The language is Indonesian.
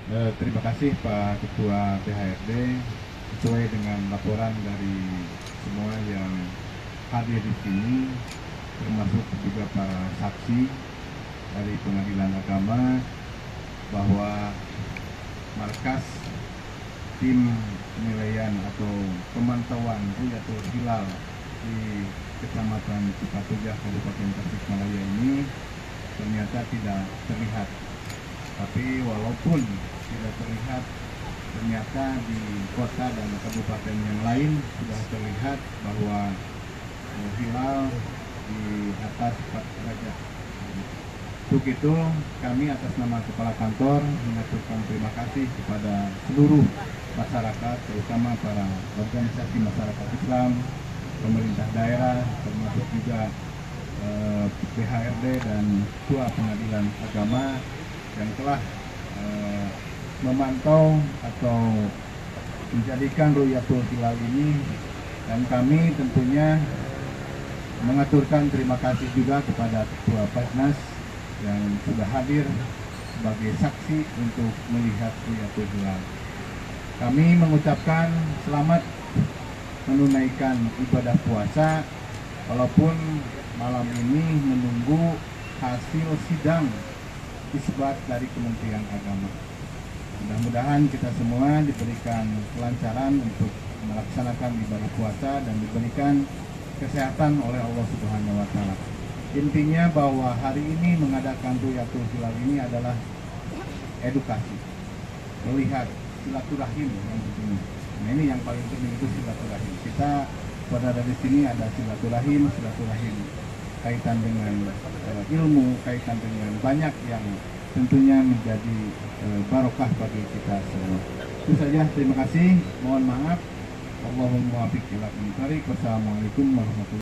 Terima kasih Pak Ketua PHRD. Sesuai dengan laporan dari semua yang hadir di sini, termasuk juga para saksi dari Pengadilan Agama, bahwa markas tim penilaian atau pemantauan Ruyatul Hilal di Kecamatan Cipatujah, Kabupaten Tasikmalaya ini ternyata tidak terlihat. Tapi walaupun tidak terlihat, ternyata di kota dan kabupaten yang lain sudah terlihat bahwa hilal di atas 4 derajat. Untuk itu, kami atas nama Kepala Kantor mengaturkan terima kasih kepada seluruh masyarakat, terutama para organisasi masyarakat Islam, pemerintah daerah, termasuk juga PHRD dan Ketua Pengadilan Agama yang telah memantau atau menjadikan Ruyatul Hilal ini, dan kami tentunya mengaturkan terima kasih juga kepada Ketua Pasnas yang sudah hadir sebagai saksi untuk melihat Ruyatul Hilal. Kami mengucapkan selamat menunaikan ibadah puasa, walaupun malam ini menunggu hasil sidang isbat dari Kementerian Agama. Mudah-mudahan kita semua diberikan kelancaran untuk melaksanakan ibadah puasa dan diberikan kesehatan oleh Allah Subhanahu wa Ta'ala. Intinya bahwa hari ini mengadakan Ruyatul Hilal ini adalah edukasi, melihat silaturahim yang penting. Nah, ini yang paling penting, itu silaturahim. Kita pada dari sini ada silaturahim kaitan dengan ilmu, kaitan dengan banyak yang tentunya menjadi barokah bagi kita semua. Itu saja, terima kasih. Mohon maaf. Allahumma muwaffiq ila aqwamit thoriq. Wassalamualaikum warahmatullahi wabarakatuh.